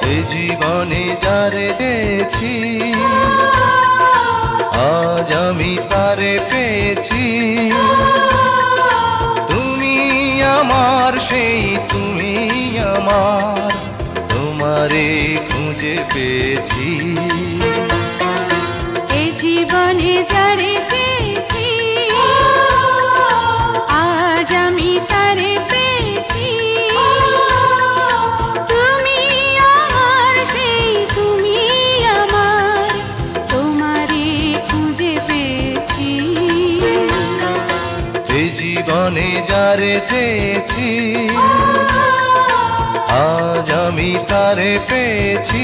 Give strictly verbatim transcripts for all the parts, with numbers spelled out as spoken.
এ জীবনে যারে পেয়েছি আজ আমি তারে পেয়েছি। তুমি আমার সেই তুমি আমার, তোমারে খুঁজে পেয়েছি। এ জীবনে যারে চেয়েছি আজ আমি তারে পেয়েছি। তুমি আমার সেই তুমি আমার, তোমারে খুঁজে পেয়েছি। এ জীবনে যারে চেয়েছি আজ আমি তারে পেয়েছি।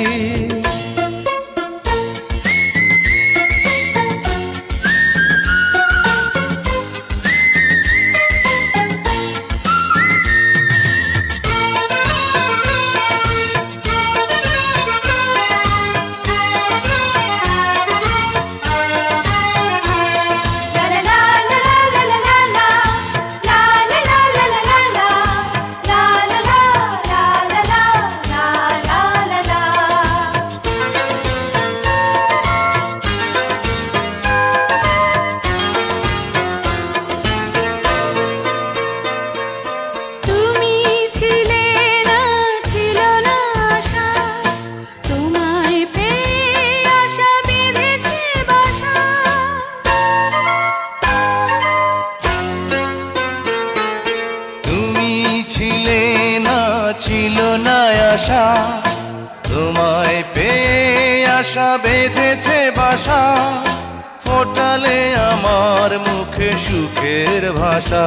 ছিল না আশা তোমায় পেয়ে আশা বেঁধেছে বাসা, ফোটালে আমার মুখে সুখের ভাষা।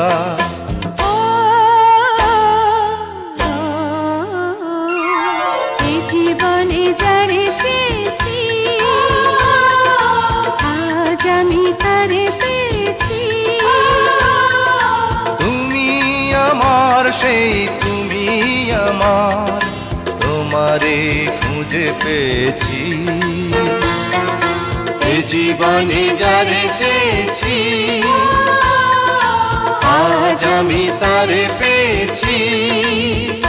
এই জীবনে যারে চেয়েছি আজ আমি তারে পেয়েছি। তুমি আমার সেই তুমি আমার, তোমারে খুঁজে পেয়েছি। এ জীবনে যারে চেয়েছি আজ আমি তারে পেয়েছি।